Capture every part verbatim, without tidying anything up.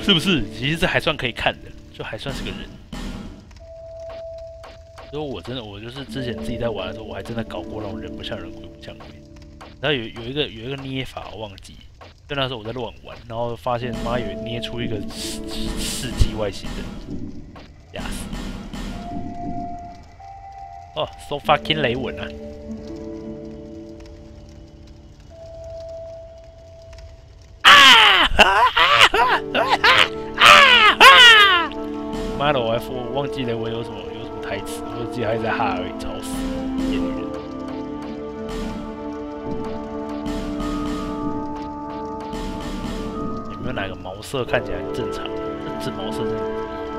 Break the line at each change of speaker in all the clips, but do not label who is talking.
是不是？其实这还算可以看的，就还算是个人。所以我真的，我就是之前自己在玩的时候，我还真的搞过那种人不像人，鬼不像鬼。然后有有一个有一个捏法我忘记，就那时候我在乱玩，然后发现妈有捏出一个世世纪外星人，吓死！哦 ，so fucking 雷文啊！妈的，我还我忘记雷文有什么有什么台词，我只记得还在哈而已，吵死！贱女人。有没有哪个毛色看起来很正常？这毛色真的。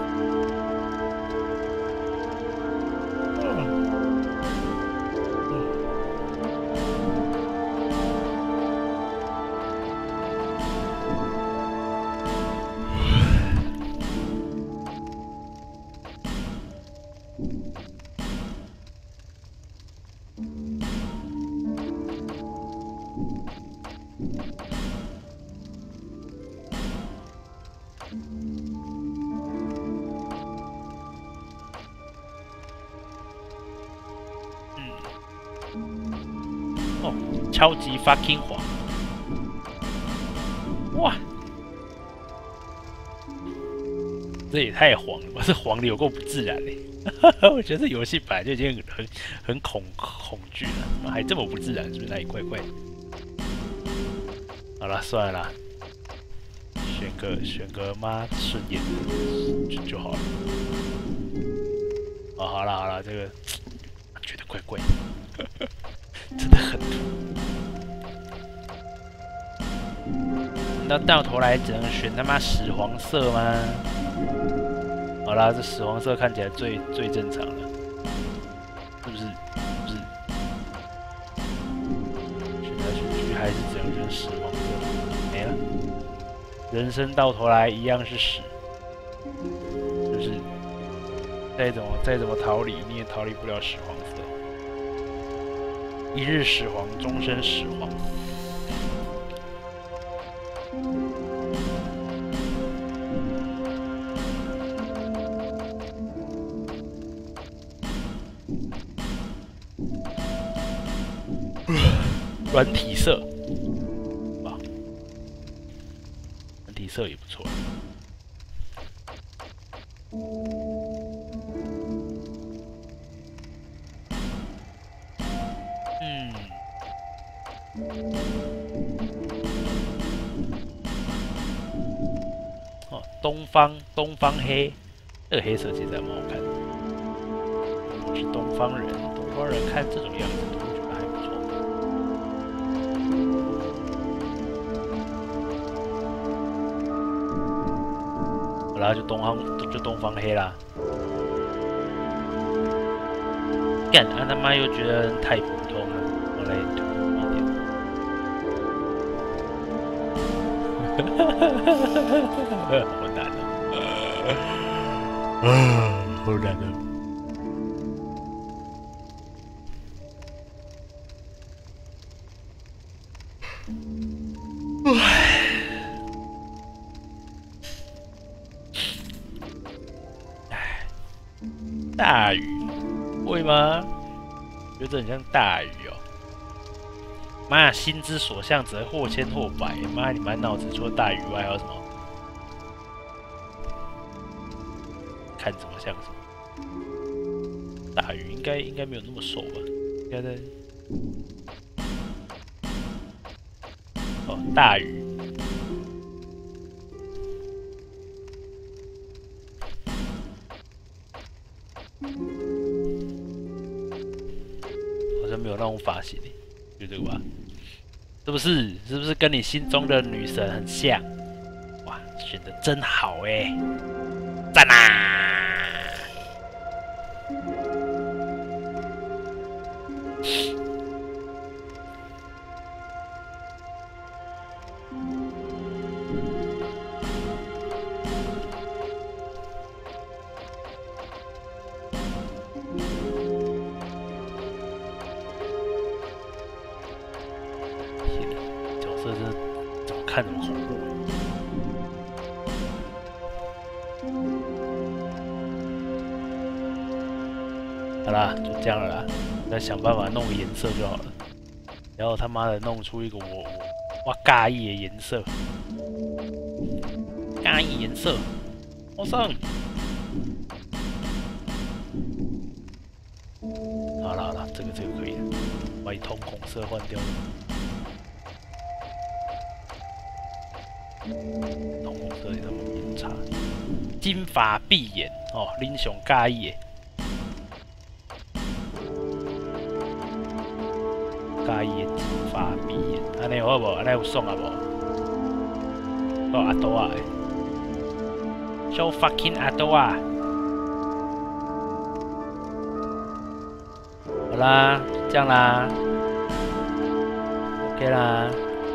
哦，超级 fucking 黄！哇，这也太黄了吧！这黄的有够不自然嘞！我觉得这游戏本来就已经很很恐恐惧了，还这么不自然，是不是哪里怪怪的？好了，算了啦，选个选个妈顺眼的就就好了。哦，好了好了，这个觉得怪怪的。真的很土。那到头来只能选他妈屎黄色吗？好啦，这屎黄色看起来最最正常了，是不是？是不是？选来选去还是只能选屎黄色，没了。人生到头来一样是屎，是不是？再怎么再怎么逃离，你也逃离不了屎黄色。一日始皇，终身始皇。软体色，哇，软体色也不错。嗯，哦，东方东方黑，这个黑色其实还蛮好看的。我是东方人，东方人看这种样子都会觉得还不错。好啦，就东方就东方黑啦。干，啊他妈又觉得太普通了，我来涂一点。好难啊！啊，好难啊！唉，大雨。会吗？觉得很像大鱼哦。妈，心之所向则或千或百。妈，你满脑子除了大鱼外还有什么？看怎么像什么？大鱼应该应该没有那么瘦吧？应该在……哦，大鱼。没有那种发型，就这个吧，是不是？是不是跟你心中的女神很像？哇，选的真好哎，赞啦！这是怎么看怎么恐怖？ 好啦，就这样了啦，再想办法弄个颜色就好了。然后他妈的弄出一个我我我介意的颜色，介意颜色，好上。好了好了，这个这个可以了，把瞳孔色换掉了。瞳孔色你他妈变差，金发碧眼哦，恁上介意的。 介意的金发碧眼，安尼有好无？安尼有爽啊无？到阿多啊！So fucking 阿多啊！好啦，这样啦 ，OK 啦。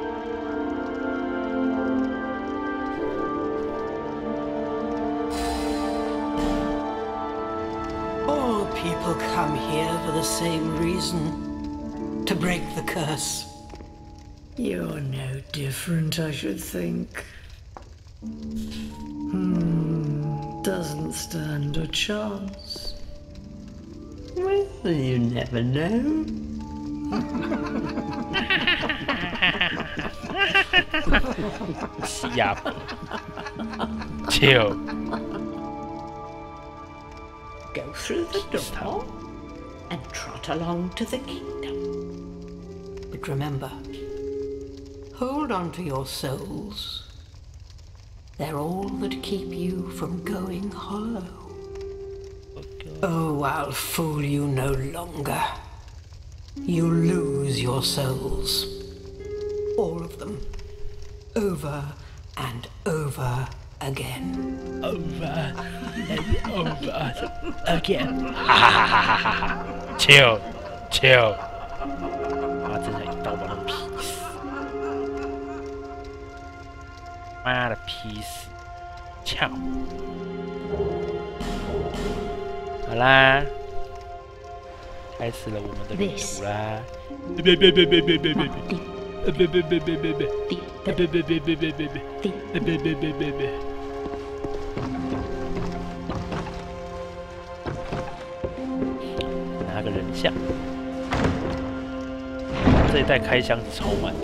All people come here for the same reason. To break the curse. You're no different, I should think. Hmm, doesn't stand a chance. Well, you never know.
Yep. Chill.
Go through the door and trot along to the kingdom. But remember, hold on to your souls. They're all that keep you from going hollow. Okay. Oh, I'll fool you no longer. You lose your souls. All of them. Over and over again.
Over and over again. Ha ha ha ha ha ha. Chill, chill. 妈，真想一刀把他们劈死！妈的，劈死！操！好啦，开始了我们的旅途啦！别别别别别别别别！别别别别别别别！别别别别别别别！别别别别别别别！拿个人像。 这一代开箱子超慢的，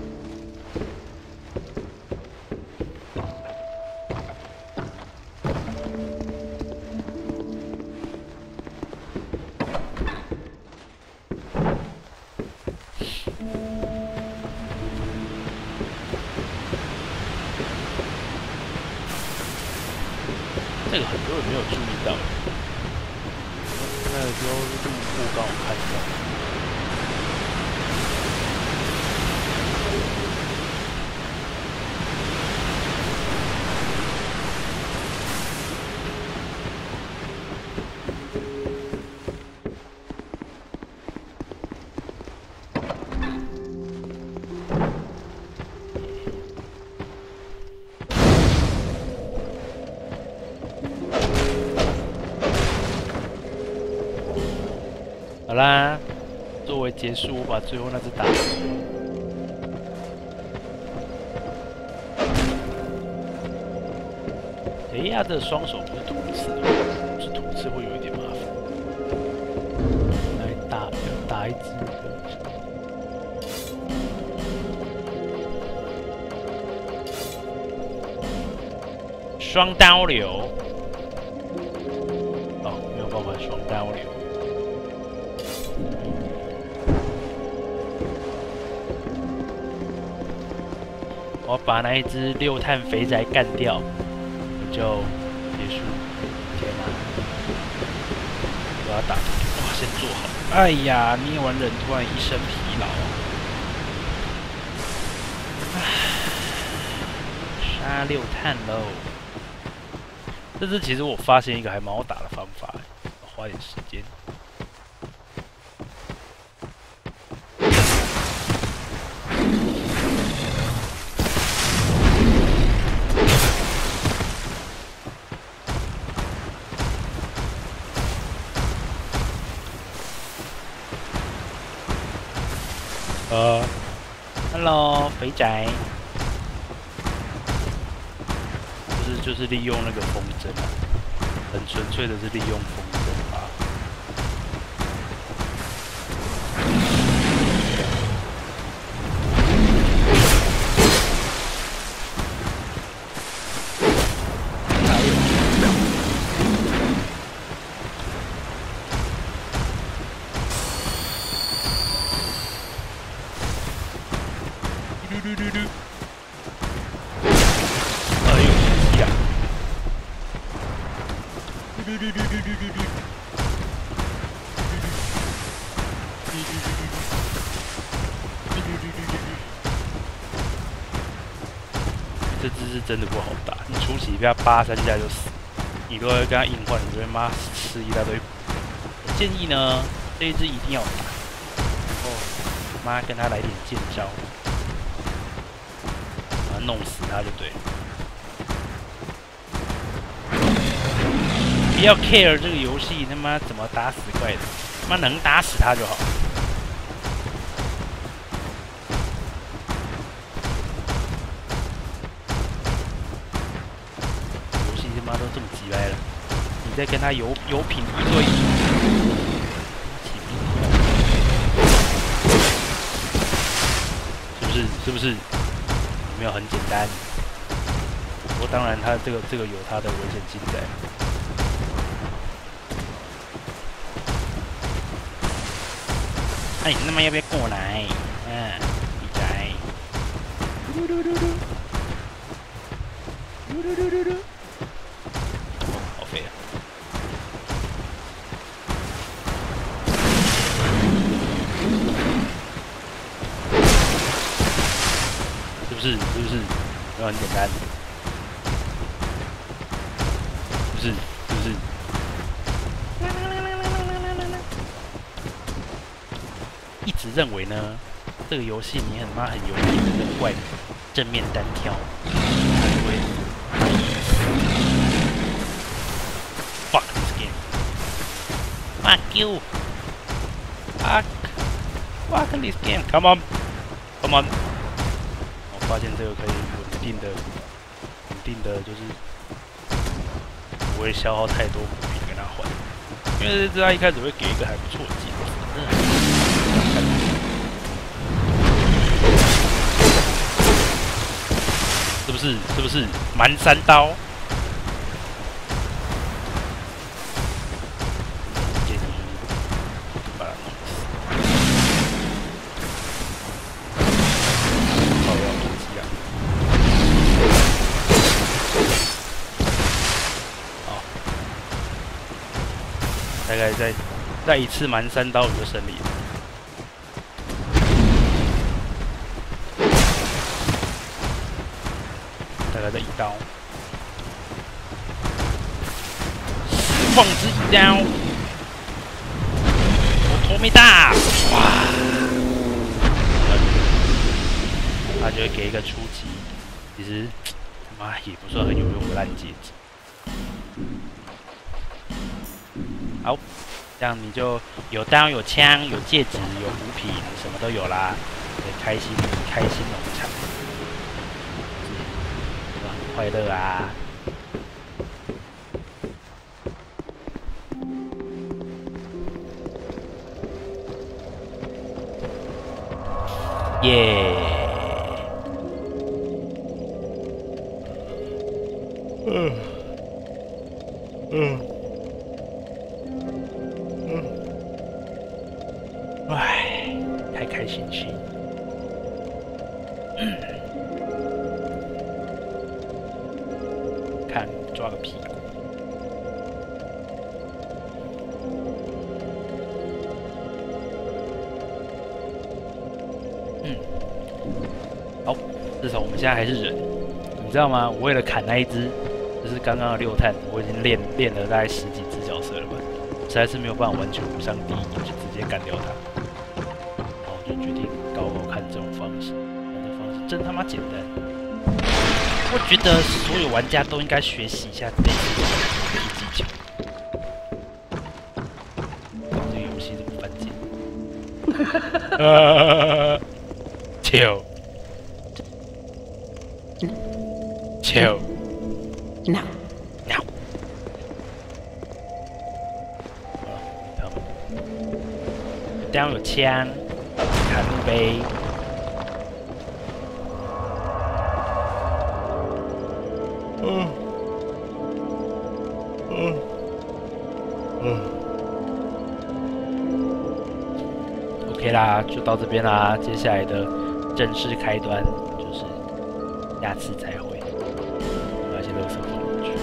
这个很多人没有注意到，那个时候路过刚好看到。 好啦，作为结束，我把最后那只打死。哎呀，这双手不是图刺的，不是图刺会有一点麻烦。来打，要打一只。双刀流。哦，没有办法双刀流。 我把那一只六碳肥宅干掉，我就结束。天哪！我要打，哇，先做好。哎呀，捏完人突然一身疲劳。唉，杀六碳喽！这次其实我发现一个还蛮好打的方法，要花点时间。 呃 ，Hello， 肥宅，就是就是利用那个风筝啊，很纯粹的是利用风筝啊。嘟嘟嘟，哎呦，呀！嘟嘟嘟嘟嘟嘟嘟嘟，这只是真的不好打，你初期被他扒三下就死，你如果跟他硬换，你就会妈吃一大堆。建议呢，这一只一定要打，然后妈跟他来点剑招。 弄死他就对了，不要 care 这个游戏他妈怎么打死怪的，他妈能打死他就好。游戏他妈都这么鸡掰了，你再跟他有有品一对一，是不是？是不是？ 没有很简单，不过当然，它这个这个有它的危险性在。那、哎、你他妈要不要过来？嗯，闭嘴！嘟嘟嘟嘟，嘟嘟嘟嘟嘟，哦，好肥啊！是不是？是不是？没有很简单，是不是？是不是？一直认为呢，这个游戏你很妈很有力的跟怪正面单挑，它就会 fuck this game，fuck you，fuck fuck this game，come on，come on。 发现这个可以稳定的、稳定的，就是不会消耗太多补品跟他换，因为这他一开始会给一个还不错的技能，是不是？是不是？蛮三刀。 大概再再一次蛮三刀你就胜利了。大概再一刀，实况之一刀，我头没大，哇！他就会给一个初级，其实妈也不算很有用的烂戒指。 好，这样你就有刀、有枪、有戒指、有补品，什么都有啦，开心开心农场，很快乐啊！耶！嗯嗯。 唉，开开心心。嗯，看抓个屁股。嗯，好，至少我们现在还是人，你知道吗？我为了砍那一只，就是刚刚的六探，我已经练练了大概十几只角色了吧，实在是没有办法完全无伤第一，就直接干掉它。 就决定搞搞看这种方式，这种方式真他妈简单。我觉得所有玩家都应该学习一下这个技巧。搞这个游戏这么犯贱。呃，chill，chill，
Now.
Now. 这样有枪，卡路杯。嗯。嗯。嗯。OK 啦，就到这边啦。接下来的正式开端就是下次再会。把那些垃圾放进去。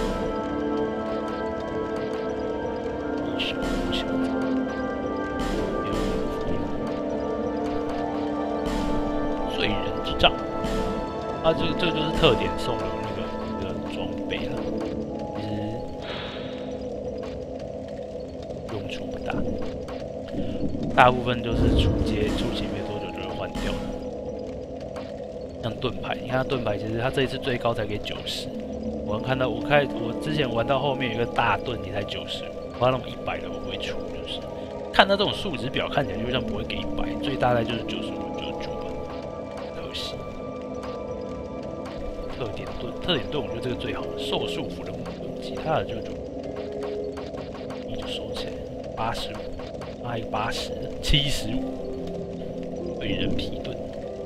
一手不小。 罪人之杖，啊，这个这个就是特点送的那个那个装备了，其实用处不大，大部分就是出街出街没多久就会换掉。像盾牌，你看它盾牌，其实它这一次最高才给九十。我看到我看我之前玩到后面有一个大盾也才九十，玩那种一百的我不会出，就是看到这种数值表看起来就像不会给一百，最大概就是九十五、九十九吧。 特点盾，特点盾，我觉得这个最好，受束缚的木盾，其他的就就你就收起来，八十五，还有八十，七十五，对人皮盾。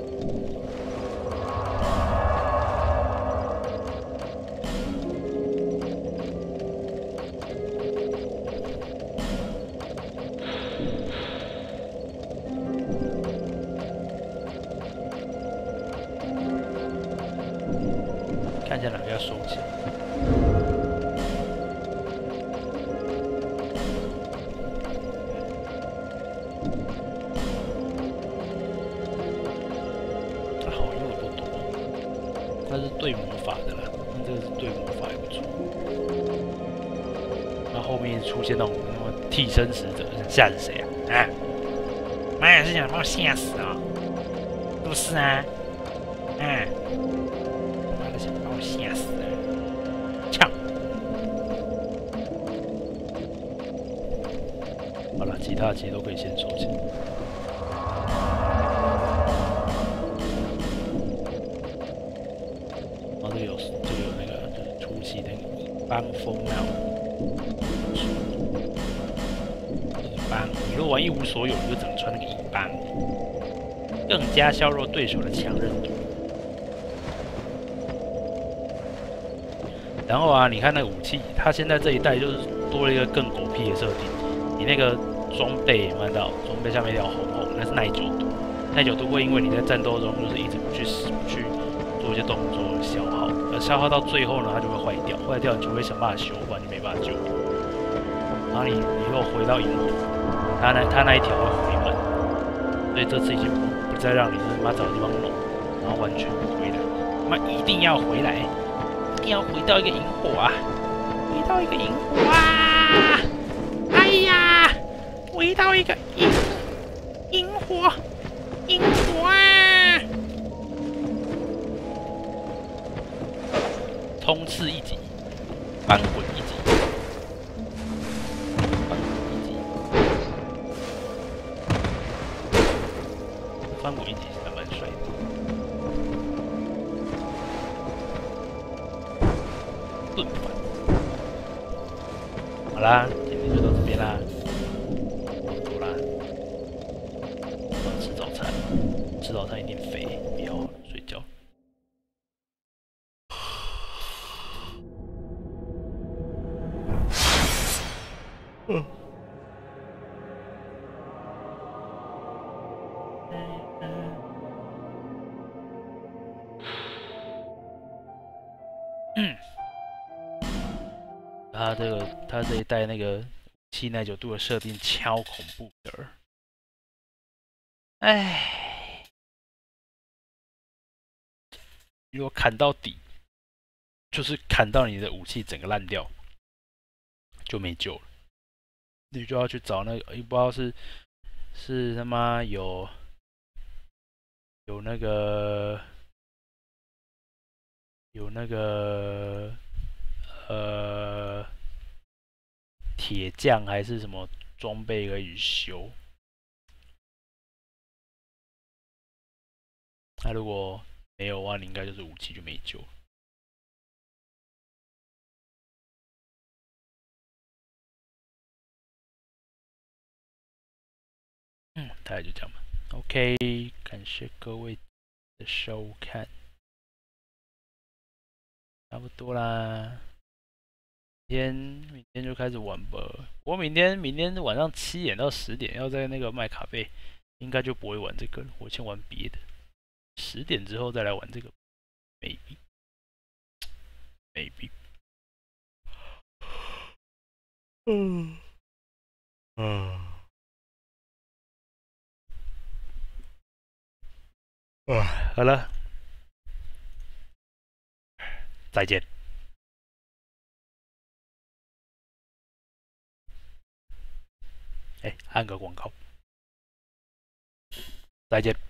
看一下哪个要收起来。它好用的不多，它是对魔法的啦，那这个是对魔法也不错。那后面出现那种那么替身使者，吓死谁啊？啊！妈呀，是想把我吓死啊、哦？是不是啊？嗯。 把我吓死了！呛。好了，其他的其实都可以先收起来。然后这个有这个有那个就是初期的一般风貌。一般，你如果玩一无所有，你就只能穿那个一般，更加削弱对手的强韧度。 然后啊，你看那个武器，它现在这一代就是多了一个更狗屁的设定。你那个装备有没有看到？装备下面一条红红，那是耐久度。耐久度会因为你在战斗中就是一直不去去做一些动作消耗，而消耗到最后呢，它就会坏掉。坏掉你就会想办法修，不然你没办法救。然后你以后回到萤火，它那它那一条会回满，所以这次已经不不再让你就是妈找地方弄，然后完全不回来。妈一定要回来！ 一定要回到一个萤火啊！回到一个萤火啊！哎呀，回到一个萤萤火，萤火啊！冲刺一级，翻滚一级，翻滚一级，翻滚一级还蛮帅的。 盾牌，好啦，今天就到这边啦，走啦，我要吃早餐，吃早餐一定肥，不要了，睡觉。嗯。嗯。 它这个，它这一代那个气耐久度的设定超恐怖的，哎，如果砍到底，就是砍到你的武器整个烂掉，就没救了。你就要去找那个，也不知道是是他妈有有那个有那个呃铁匠还是什么装备可以修。那如果没有的话，你应该就是武器就没救。 大概就这样吧。OK， 感谢各位的收看，差不多啦。明天明天就开始玩吧。不过明天明天晚上七点到十点要在那个麦卡贝，应该就不会玩这个了。我先玩别的，十点之后再来玩这个 ，maybe maybe。嗯嗯啊，好了，再见。哎，按个广告，再见。